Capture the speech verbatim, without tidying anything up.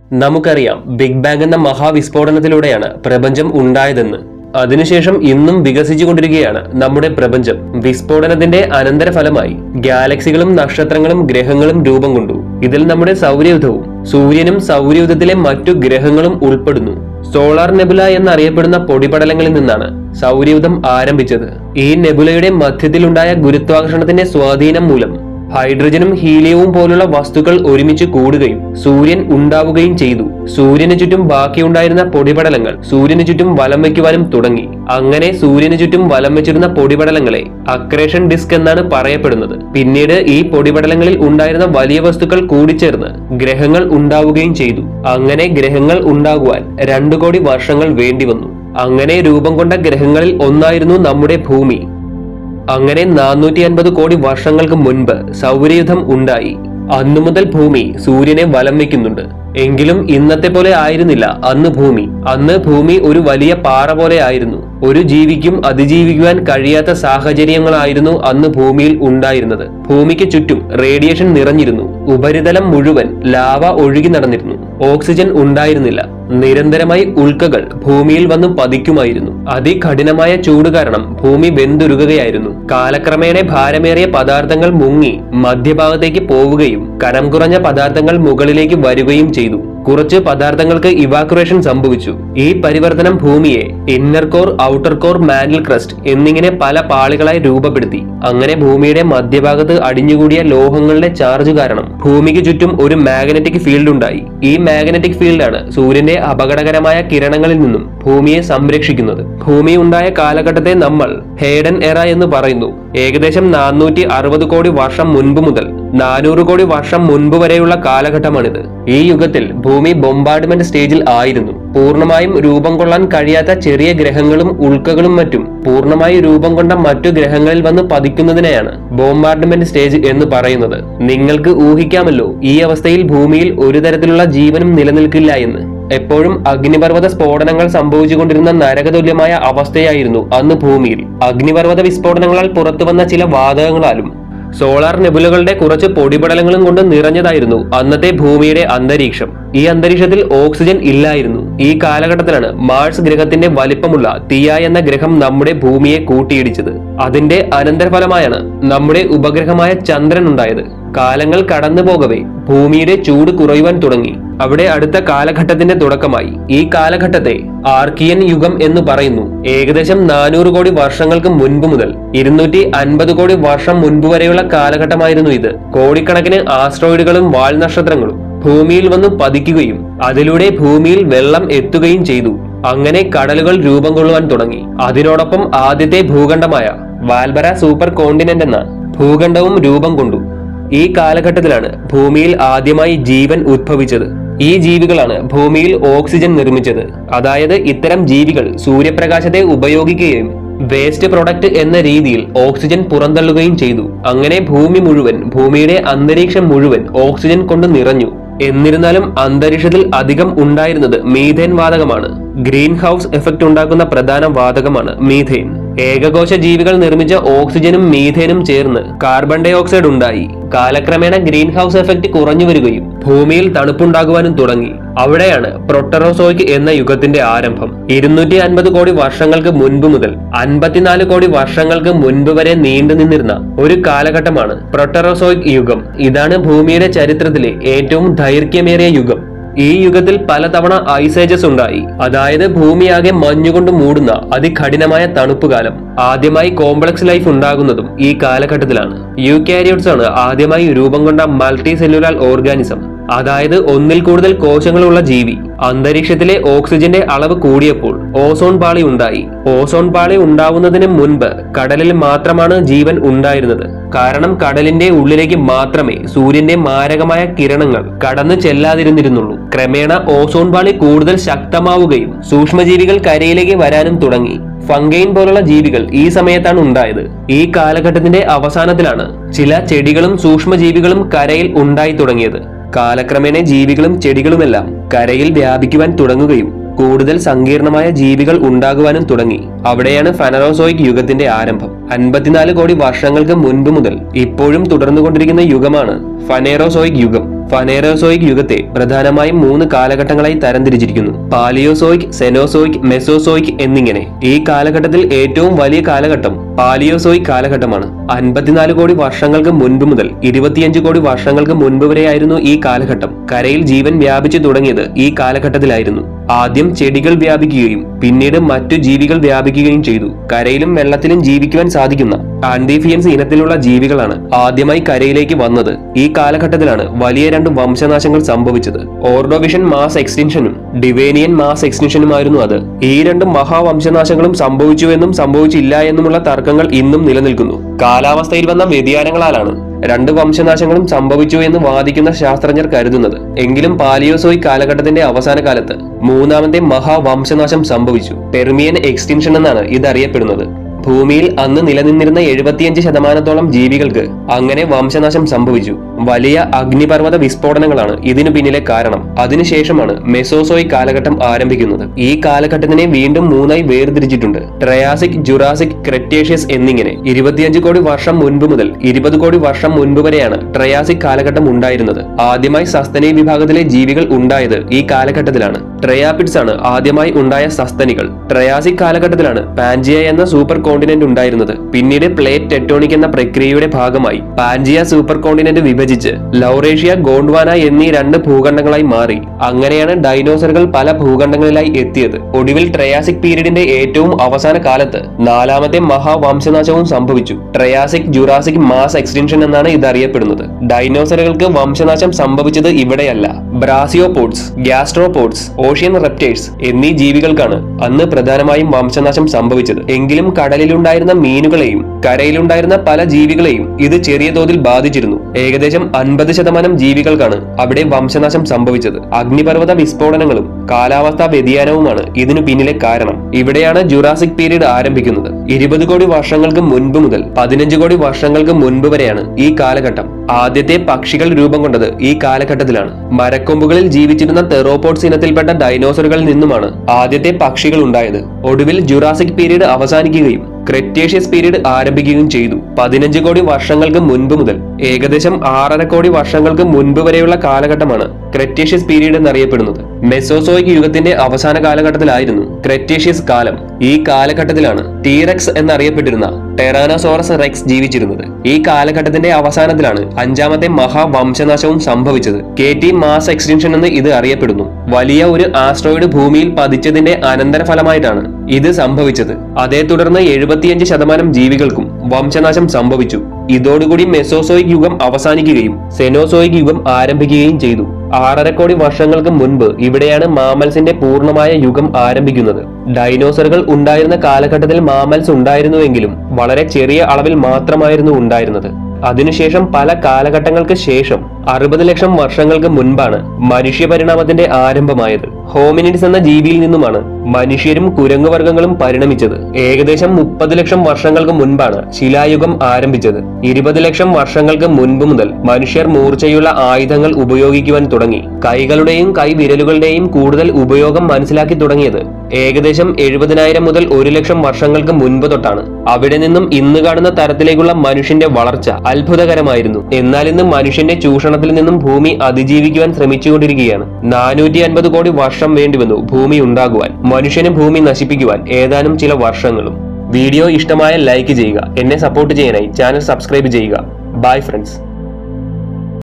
നമുക്കറിയാം big bang എന്ന മഹാവിസ്ഫോടനത്തിലൂടെയാണ് പ്രപഞ്ചം ഉണ്ടായതെന്ന്. അതിനുശേഷം ഇന്നും വികസിച്ചുകൊണ്ടിരിക്കുകയാണ് നമ്മുടെ പ്രപഞ്ചം. വിസ്ഫോടനത്തിന്റെ അനന്തരഫലമായി ഗാലക്സികളും നക്ഷത്രങ്ങളും ഗ്രഹങ്ങളും രൂപം കൊണ്ടു. ഇതിൽ നമ്മുടെ സൗരയൂഥവും സൂര്യനും സൗരയൂഥത്തിലെ മറ്റു ഗ്രഹങ്ങളും ഉൾപ്പെടുന്നു. സോളാർ നെബുല എന്നറിയപ്പെടുന്ന പൊടിപടലങ്ങളിൽ നിന്നാണ് സൗരയൂഥം ആരംഭിച്ചത്. ഈ നെബുലയുടെ മധ്യത്തിലുണ്ടായ ഗുരുത്വാകർഷണത്തിന്റെ സ്വാധീനം മൂലം ഹൈഡ്രജനും ഹീലിയവും പോലുള്ള വസ്തുക്കൾ ഒരുമിച്ച് കൂടുകയും സൂര്യൻ ഉണ്ടാവുകയും ചെയ്തു. സൂര്യന് ചുറ്റും ബാക്കിയുണ്ടായിരുന്ന പൊടിപടലങ്ങൾ സൂര്യന് ചുറ്റും വലം വയ്ക്കുവാനും തുടങ്ങി. അങ്ങനെ സൂര്യന് ചുറ്റും വലം വെച്ചിരുന്ന പൊടിപടലങ്ങളെ അക്രേഷൻ ഡിസ്ക് എന്നാണ് പറയപ്പെടുന്നത്. പിന്നീട് ഈ പൊടിപടലങ്ങളിൽ ഉണ്ടായിരുന്ന വലിയ വസ്തുക്കൾ കൂടിച്ചേർന്ന് ഗ്രഹങ്ങൾ ഉണ്ടാവുകയും ചെയ്തു. അങ്ങനെ ഗ്രഹങ്ങൾ ഉണ്ടാകുവാൻ രണ്ടു കോടി വർഷങ്ങൾ വേണ്ടി വന്നു. അങ്ങനെ രൂപം കൊണ്ട ഗ്രഹങ്ങളിൽ ഒന്നായിരുന്നു നമ്മുടെ ഭൂമി. അങ്ങനെ നാനൂറ്റി അൻപത് കോടി വർഷങ്ങൾക്ക് മുൻപ് സൗരയൂഥം ഉണ്ടായി. അന്നു മുതൽ ഭൂമി സൂര്യനെ വലം വയ്ക്കുന്നുണ്ട്. എങ്കിലും ഇന്നത്തെ പോലെ ആയിരുന്നില്ല അന്ന് ഭൂമി. അന്ന് ഭൂമി ഒരു വലിയ പാറ പോലെ ആയിരുന്നു. ഒരു ജീവിക്കും അതിജീവിക്കുവാൻ കഴിയാത്ത സാഹചര്യങ്ങളായിരുന്നു അന്ന് ഭൂമിയിൽ ഉണ്ടായിരുന്നത്. ഭൂമിക്ക് ചുറ്റും റേഡിയേഷൻ നിറഞ്ഞിരുന്നു. ഉപരിതലം മുഴുവൻ ലാവ ഒഴുകി നടന്നിരുന്നു. ഓക്സിജൻ ഉണ്ടായിരുന്നില്ല. നിരന്തരമായി ഉൽക്കകൾ ഭൂമിയിൽ വന്ന് പതിക്കുമായിരുന്നു. അതികഠിനമായ ചൂട് കാരണം ഭൂമി വെന്തുരുകുകയായിരുന്നു. കാലക്രമേണ ഭാരമേറിയ പദാർത്ഥങ്ങൾ മുങ്ങി മധ്യഭാഗത്തേക്ക് പോവുകയും കനം കുറഞ്ഞ പദാർത്ഥങ്ങൾ മുകളിലേക്ക് വരികയും ചെയ്തു. കുറച്ച് പദാർത്ഥങ്ങൾക്ക് ഇവാക്യുറേഷൻ സംഭവിച്ചു. ഈ പരിവർത്തനം ഭൂമിയെ inner core, outer core, mantle crust എന്നിങ്ങനെ പല പാളികളായി രൂപപ്പെടുത്തി. അങ്ങനെ ഭൂമിയുടെ മധ്യഭാഗത്ത് അടിഞ്ഞുകൂടിയ ലോഹങ്ങളുടെ ചാർജ് കാരണം ഭൂമിക്ക് ചുറ്റും ഒരു മാഗ്നറ്റിക് ഫീൽഡ് ഉണ്ടായി. ഈ മാഗ്നറ്റിക് ഫീൽഡാണ് സൂര്യന്റെ അപകടകരമായ കിരണങ്ങളിൽ നിന്നും ഭൂമിയെ സംരക്ഷിക്കുന്നത്. ഭൂമി ഉണ്ടായ കാലഘട്ടത്തെ നമ്മൾ ഹേഡൻ എറ എന്ന് പറയുന്നു. ഏകദേശം നാനൂറ്റി അറുപത് കോടി വർഷം മുൻപ് മുതൽ നാനൂറ് കോടി വർഷം മുൻപ് വരെയുള്ള കാലഘട്ടമാണിത്. ഈ യുഗത്തിൽ ഭൂമി ബോംബാർഡ്മെന്റ് സ്റ്റേജിൽ ആയിരുന്നു. പൂർണ്ണമായും രൂപം കൊള്ളാൻ കഴിയാത്ത ചെറിയ ഗ്രഹങ്ങളും ഉൽക്കകളും മറ്റും പൂർണ്ണമായി രൂപം കൊണ്ട മറ്റു ഗ്രഹങ്ങളിൽ വന്ന് പതിക്കുന്നതിനെയാണ് ബോംബാർഡ്മെന്റ് സ്റ്റേജ് എന്ന് പറയുന്നത്. നിങ്ങൾക്ക് ഊഹിക്കാമല്ലോ ഈ അവസ്ഥയിൽ ഭൂമിയിൽ ഒരു തരത്തിലുള്ള ജീവനും നിലനിൽക്കില്ല എന്ന്. എപ്പോഴും അഗ്നിപർവ്വത സ്ഫോടനങ്ങൾ സംഭവിച്ചുകൊണ്ടിരുന്ന നരകതുല്യമായ അവസ്ഥയായിരുന്നു അന്ന് ഭൂമിയിൽ. അഗ്നിപർവ്വത വിസ്ഫോടനങ്ങളാൽ പുറത്തുവന്ന ചില വാതകങ്ങളാലും സോളാർ നെബുലകളുടെ കുറച്ച് പൊടിപടലങ്ങളും കൊണ്ട് നിറഞ്ഞതായിരുന്നു അന്നത്തെ ഭൂമിയുടെ അന്തരീക്ഷം. ഈ അന്തരീക്ഷത്തിൽ ഓക്സിജൻ ഇല്ലായിരുന്നു. ഈ കാലഘട്ടത്തിലാണ് മാർസ് ഗ്രഹത്തിന്റെ വലിപ്പമുള്ള തിയ എന്ന ഗ്രഹം നമ്മുടെ ഭൂമിയെ കൂട്ടിയിടിച്ചത്. അതിന്റെ അനന്തരഫലമായാണ് നമ്മുടെ ഉപഗ്രഹമായ ചന്ദ്രൻ ഉണ്ടായത്. കാലങ്ങൾ കടന്നു പോകവേ ഭൂമിയുടെ ചൂട് കുറയുവാൻ തുടങ്ങി. അവിടെ അടുത്ത കാലഘട്ടത്തിന്റെ തുടക്കമായി. ഈ കാലഘട്ടത്തെ ആർക്കിയൻ യുഗം എന്ന് പറയുന്നു. ഏകദേശം നാനൂറ് കോടി വർഷങ്ങൾക്ക് മുൻപ് മുതൽ ഇരുന്നൂറ്റി അൻപത് കോടി വർഷം മുൻപ് വരെയുള്ള കാലഘട്ടമായിരുന്നു ഇത്. കോടിക്കണക്കിന് ആസ്ട്രോയിഡുകളും വാൽ നക്ഷത്രങ്ങളും ഭൂമിയിൽ വന്ന് പതിക്കുകയും അതിലൂടെ ഭൂമിയിൽ വെള്ളം എത്തുകയും ചെയ്തു. അങ്ങനെ കടലുകൾ രൂപം കൊള്ളുവാൻ തുടങ്ങി. അതിനോടൊപ്പം ആദ്യത്തെ ഭൂഖണ്ഡമായ വാൽബറ സൂപ്പർ കോണ്ടിനെന്റ് എന്ന ഭൂഖണ്ഡവും രൂപം കൊണ്ടു. ഈ കാലഘട്ടത്തിലാണ് ഭൂമിയിൽ ആദ്യമായി ജീവൻ ഉദ്ഭവിച്ചത്. ഈ ജീവികളാണ് ഭൂമിയിൽ ഓക്സിജൻ നിർമ്മിച്ചത്. അതായത് ഇത്തരം ജീവികൾ സൂര്യപ്രകാശത്തെ ഉപയോഗിക്കുകയും വേസ്റ്റ് പ്രൊഡക്റ്റ് എന്ന രീതിയിൽ ഓക്സിജൻ പുറന്തള്ളുകയും ചെയ്തു. അങ്ങനെ ഭൂമി മുഴുവൻ, ഭൂമിയുടെ അന്തരീക്ഷം മുഴുവൻ ഓക്സിജൻ കൊണ്ട് നിറഞ്ഞു. എന്നിരുന്നാലും അന്തരീക്ഷത്തിൽ അധികം ഉണ്ടായിരുന്നത് മീഥേൻ വാതകമാണ്. ഗ്രീൻ ഹൗസ് എഫക്ട് ഉണ്ടാക്കുന്ന പ്രധാന വാതകമാണ് മീഥേൻ. ഏകകോശ ജീവികൾ നിർമ്മിച്ച ഓക്സിജനും മീഥേനും ചേർന്ന് കാർബൺ ഡൈ ഓക്സൈഡ് ഉണ്ടായി. കാലക്രമേണ ഗ്രീൻ ഹൗസ് എഫക്ട് കുറഞ്ഞു വരികയും ഭൂമിയിൽ തണുപ്പുണ്ടാകുവാനും തുടങ്ങി. അവിടെയാണ് പ്രൊട്ടറോസോയിക് എന്ന യുഗത്തിന്റെ ആരംഭം. ഇരുന്നൂറ്റി അൻപത് കോടി വർഷങ്ങൾക്ക് മുൻപ് മുതൽ അൻപത്തിനാല് കോടി വർഷങ്ങൾക്ക് മുൻപ് വരെ നീണ്ടു നിന്നിരുന്ന ഒരു കാലഘട്ടമാണ് പ്രൊട്ടറോസോയിക് യുഗം. ഇതാണ് ഭൂമിയുടെ ചരിത്രത്തിലെ ഏറ്റവും ദൈർഘ്യമേറിയ യുഗം. ഈ യുഗത്തിൽ പലതവണ ഐസേജസ് ഉണ്ടായി. അതായത് ഭൂമിയാകെ മഞ്ഞുകൊണ്ട് മൂടുന്ന അതികഠിനമായ തണുപ്പുകാലം. ആദ്യമായി കോംപ്ലക്സ് ലൈഫ് ഉണ്ടാകുന്നതും ഈ കാലഘട്ടത്തിലാണ്. യൂക്കാരിയോട്സ് ആണ് ആദ്യമായി രൂപം കൊണ്ട മൾട്ടി സെല്ലുലാർ ഓർഗാനിസം. അതായത് ഒന്നിൽ കൂടുതൽ കോശങ്ങളുള്ള ജീവി. അന്തരീക്ഷത്തിലെ ഓക്സിജന്റെ അളവ് കൂടിയപ്പോൾ ഓസോൺ പാളി ഉണ്ടായി. ഓസോൺ പാളി ഉണ്ടാവുന്നതിന് മുൻപ് കടലിൽ മാത്രമാണ് ജീവൻ ഉണ്ടായിരുന്നത്. കാരണം കടലിന്റെ ഉള്ളിലേക്ക് മാത്രമേ സൂര്യന്റെ മാരകമായ കിരണങ്ങൾ കടന്നു ചെല്ലാതിരുന്നിരുന്നുള്ളൂ. ക്രമേണ ഓസോൺ പാളി കൂടുതൽ ശക്തമാവുകയും സൂക്ഷ്മജീവികൾ കരയിലേക്ക് വരാനും തുടങ്ങി. ഫംഗൈൻ പോലുള്ള ജീവികൾ ഈ സമയത്താണ് ഉണ്ടായത്. ഈ കാലഘട്ടത്തിന്റെ അവസാനത്തിലാണ് ചില ചെടികളും സൂക്ഷ്മജീവികളും കരയിൽ ഉണ്ടായി തുടങ്ങിയത്. കാലക്രമേണ ജീവികളും ചെടികളുമെല്ലാം കരയിൽ വ്യാപിക്കുവാൻ തുടങ്ങുകയും കൂടുതൽ സങ്കീർണമായ ജീവികൾ ഉണ്ടാകുവാനും തുടങ്ങി. അവിടെയാണ് ഫെനറോസോയിക് യുഗത്തിന്റെ ആരംഭം. അൻപത്തിനാല് കോടി വർഷങ്ങൾക്ക് മുൻപ് മുതൽ ഇപ്പോഴും തുടർന്നുകൊണ്ടിരിക്കുന്ന യുഗമാണ് ഫെനറോസോയിക് യുഗം. ഫനേറോസോയിക് യുഗത്തെ പ്രധാനമായും മൂന്ന് കാലഘട്ടങ്ങളായി തരംതിരിച്ചിരിക്കുന്നു: പാലിയോസോയിക്, സെനോസോയിക്, മെസോസോയിക് എന്നിങ്ങനെ. ഈ കാലഘട്ടത്തിൽ ഏറ്റവും വലിയ കാലഘട്ടം പാലിയോസോയിക് കാലഘട്ടമാണ്. അൻപത്തിനാല് കോടി വർഷങ്ങൾക്ക് മുൻപ് മുതൽ ഇരുപത്തിയഞ്ച് കോടി വർഷങ്ങൾക്ക് മുൻപ് വരെയായിരുന്നു ഈ കാലഘട്ടം. കരയിൽ ജീവൻ വ്യാപിച്ചു തുടങ്ങിയത് ഈ കാലഘട്ടത്തിലായിരുന്നു. ആദ്യം ചെടികൾ വ്യാപിക്കുകയും പിന്നീട് മറ്റു ജീവികൾ വ്യാപിക്കുകയും ചെയ്തു. കരയിലും വെള്ളത്തിലും ജീവിക്കുവാൻ സാധിക്കുന്ന ആൻഡീഫിയൻസ് ഇനത്തിലുള്ള ജീവികളാണ് ആദ്യമായി കരയിലേക്ക് വന്നത്. ഈ കാലഘട്ടത്തിലാണ് വലിയ രണ്ട് വംശനാശങ്ങൾ സംഭവിച്ചത്. ഓർഡോവിഷൻ മാസ് എക്സ്റ്റൻഷനും ഡിവേനിയൻ മാസ് എക്സ്റ്റൻഷനുമായിരുന്നു അത്. ഈ രണ്ട് മഹാവംശനാശങ്ങളും സംഭവിച്ചുവെന്നും സംഭവിച്ചില്ല എന്നുമുള്ള തർക്കങ്ങൾ ഇന്നും നിലനിൽക്കുന്നു. കാലാവസ്ഥയിൽ വന്ന വ്യതിയാനങ്ങളാലാണ് രണ്ട് വംശനാശങ്ങളും സംഭവിച്ചു എന്ന് വാദിക്കുന്ന ശാസ്ത്രജ്ഞർ കരുതുന്നത്. എങ്കിലും പാലിയോസോയിക് കാലഘട്ടത്തിന്റെ അവസാന കാലത്ത് മൂന്നാമത്തെ മഹാവംശനാശം സംഭവിച്ചു. പെർമിയൻ എക്സ്റ്റൻഷൻ എന്നാണ് ഇത് അറിയപ്പെടുന്നത്. ഭൂമിയിൽ അന്ന് നിലനിന്നിരുന്ന എഴുപത്തിയഞ്ച് ശതമാനത്തോളം ജീവികൾക്ക് അങ്ങനെ വംശനാശം സംഭവിച്ചു. വലിയ അഗ്നിപർവ്വത വിസ്ഫോടനങ്ങളാണ് ഇതിനു പിന്നിലെ കാരണം. അതിനുശേഷമാണ് മെസോസോയിക് കാലഘട്ടം ആരംഭിക്കുന്നത്. ഈ കാലഘട്ടത്തിനെ വീണ്ടും മൂന്നായി വേർതിരിച്ചിട്ടുണ്ട്: ട്രയാസിക്, ജുറാസിക്, ക്രെറ്റേഷ്യസ് എന്നിങ്ങനെ. ഇരുപത്തിയഞ്ച് കോടി വർഷം മുൻപ് മുതൽ ഇരുപത് കോടി വർഷം മുൻപ് വരെയാണ് ട്രയാസിക് കാലഘട്ടം ഉണ്ടായിരുന്നത്. ആദ്യമായി സസ്തനി വിഭാഗത്തിലെ ജീവികൾ ഉണ്ടായത് ഈ കാലഘട്ടത്തിലാണ്. ട്രയാപിഡ്സ് ആണ് ആദ്യമായി ഉണ്ടായ സസ്തനികൾ. ട്രയാസിക് കാലഘട്ടത്തിലാണ് പാൻജിയ എന്ന സൂപ്പർ കോണ്ടിനെന്റ് ഉണ്ടായിരുന്നത്. പിന്നീട് പ്ലേറ്റ് ടെക്ടോണിക് എന്ന പ്രക്രിയയുടെ ഭാഗമായി പാൻജിയ സൂപ്പർ കോണ്ടിനെന്റ് വിഭജിച്ച് ലൗറേഷ്യ, ഗോണ്ട്വാന എന്നീ രണ്ട് ഭൂഖണ്ഡങ്ങളായി മാറി. അങ്ങനെയാണ് ഡൈനോസറുകൾ പല ഭൂഖണ്ഡങ്ങളിലായി എത്തിയത്. ഒടുവിൽ ട്രയാസിക് പീരീഡിന്റെ ഏറ്റവും അവസാന കാലത്ത് നാലാമത്തെ മഹാവംശനാശവും സംഭവിച്ചു. ട്രയാസിക് ജുറാസിക് മാസ് എക്സ്റ്റൻഷൻ എന്നാണ് ഇത് അറിയപ്പെടുന്നത്. ഡൈനോസറുകൾക്ക് വംശനാശം സംഭവിച്ചത് ഇവിടെയല്ല. ബ്രാസിയോപോഡ്സ്, ഗ്യാസ്ട്രോപോഡ്സ്, ഓഷ്യൻ റെപ്റ്റൈൽസ് എന്നീ ജീവികൾക്കാണ് അന്ന് പ്രധാനമായും വംശനാശം സംഭവിച്ചത്. എങ്കിലും കടലിലുണ്ടായിരുന്ന മീനുകളെയും കരയിലുണ്ടായിരുന്ന പല ജീവികളെയും ഇത് ചെറിയ തോതിൽ ബാധിച്ചിരുന്നു. ഏകദേശം അൻപത് ശതമാനം ജീവികൾക്കാണ് അവിടെ വംശനാശം സംഭവിച്ചത്. അഗ്നിപർവ്വത വിസ്ഫോടനങ്ങളും കാലാവസ്ഥാ വ്യതിയാനവുമാണ് ഇതിനു പിന്നിലെ കാരണം. ഇവിടെയാണ് ജുറാസിക് പീരീഡ് ആരംഭിക്കുന്നത്. ഇരുപത് കോടി വർഷങ്ങൾക്ക് മുൻപ് മുതൽ പതിനഞ്ച് കോടി വർഷങ്ങൾക്ക് മുൻപ് വരെയാണ് ഈ കാലഘട്ടം. ആദ്യത്തെ പക്ഷികൾ രൂപം കൊണ്ടത് ഈ കാലഘട്ടത്തിലാണ്. മരക്കൊമ്പുകളിൽ ജീവിച്ചിരുന്ന തെറോപോഡ്സ് ഇനത്തിൽപ്പെട്ട ഡൈനോസറുകളിൽ നിന്നുമാണ് ആദ്യത്തെ പക്ഷികൾ ഉണ്ടായത്. ഒടുവിൽ ജുറാസിക് പീരീഡ് അവസാനിക്കുകയും ക്രെറ്റേഷ്യസ് പീരീഡ് ആരംഭിക്കുകയും ചെയ്തു. പതിനഞ്ച് കോടി വർഷങ്ങൾക്ക് മുൻപ് മുതൽ ഏകദേശം ആറര കോടി വർഷങ്ങൾക്ക് മുൻപ് വരെയുള്ള കാലഘട്ടമാണ് ക്രെറ്റേഷ്യസ് പീരീഡ് എന്നറിയപ്പെടുന്നത്. മെസോസോയിക് യുഗത്തിന്റെ അവസാന കാലഘട്ടത്തിലായിരുന്നു ക്രെറ്റേഷ്യസ് കാലം. ഈ കാലഘട്ടത്തിലാണ് ടീറെക്സ് എന്നറിയപ്പെട്ടിരുന്ന ടെറാനോസോറസ് റെക്സ് ജീവിച്ചിരുന്നത്. ഈ കാലഘട്ടത്തിന്റെ അവസാനത്തിലാണ് അഞ്ചാമത്തെ മഹാവംശനാശവും സംഭവിച്ചത്. കെ ടി മാസ് എക്സ്റ്റൻഷൻ എന്ന് ഇത് അറിയപ്പെടുന്നു. വലിയ ഒരു ആസ്ട്രോയിഡ് ഭൂമിയിൽ പതിച്ചതിന്റെ അനന്തരഫലമായിട്ടാണ് ഇത് സംഭവിച്ചത്. അതേ തുടർന്ന് എഴുപത്തിയഞ്ച് ശതമാനം ജീവികൾക്കും വംശനാശം സംഭവിച്ചു. ഇതോടുകൂടി മെസോസോയിക് യുഗം അവസാനിക്കുകയും സെനോസോയിക് യുഗം ആരംഭിക്കുകയും ചെയ്തു. ആറര കോടി വർഷങ്ങൾക്ക് മുൻപ് ഇവിടെയാണ് മാമൽസിന്റെ പൂർണ്ണമായ യുഗം ആരംഭിക്കുന്നത്. ഡൈനോസറുകൾ ഉണ്ടായിരുന്ന കാലഘട്ടത്തിൽ മാമൽസ് ഉണ്ടായിരുന്നുവെങ്കിലും വളരെ ചെറിയ അളവിൽ മാത്രമായിരുന്നു ഉണ്ടായിരുന്നത്. അതിനുശേഷം പല കാലഘട്ടങ്ങൾക്ക് ശേഷം അറുപത് ലക്ഷം വർഷങ്ങൾക്ക് മുൻപാണ് മനുഷ്യ പരിണാമത്തിന്റെ ആരംഭമായത്. ഹോമിനിഡ്സ് എന്ന ജീവിയിൽ നിന്നുമാണ് മനുഷ്യരും കുരങ്ങുവർഗ്ഗങ്ങളും പരിണമിച്ചത്. ഏകദേശം മുപ്പത് ലക്ഷം വർഷങ്ങൾക്ക് മുൻപാണ് ശിലായുഗം ആരംഭിച്ചത്. ഇരുപത് ലക്ഷം വർഷങ്ങൾക്ക് മുൻപ് മുതൽ മനുഷ്യർ മൂർച്ചയുള്ള ആയുധങ്ങൾ ഉപയോഗിക്കുവാൻ തുടങ്ങി. കൈകളുടെയും കൈവിരലുകളുടെയും കൂടുതൽ ഉപയോഗം മനസ്സിലാക്കി തുടങ്ങിയത് ഏകദേശം എഴുപതിനായിരം മുതൽ ഒരു ലക്ഷം വർഷങ്ങൾക്ക് മുൻപ് തൊട്ടാണ്. അവിടെ നിന്നും ഇന്ന് കാണുന്ന തരത്തിലേക്കുള്ള മനുഷ്യന്റെ വളർച്ച അത്ഭുതകരമായിരുന്നു. എന്നാൽ ഇന്ന് മനുഷ്യന്റെ ചൂഷണത്തിൽ നിന്നും ഭൂമി അതിജീവിക്കുവാൻ ശ്രമിച്ചുകൊണ്ടിരിക്കുകയാണ്. നാനൂറ്റി അൻപത് കോടി വർഷം വേണ്ടിവന്നു ഭൂമി ഉണ്ടാകുവാൻ. മനുഷ്യന് ഭൂമി നശിപ്പിക്കുവാൻ ഏതാനും ചില വർഷങ്ങളും. വീഡിയോ ഇഷ്ടമായ ലൈക്ക് ചെയ്യുക. എന്നെ സപ്പോർട്ട് ചെയ്യാനായി ചാനൽ സബ്സ്ക്രൈബ് ചെയ്യുക. Bye friends.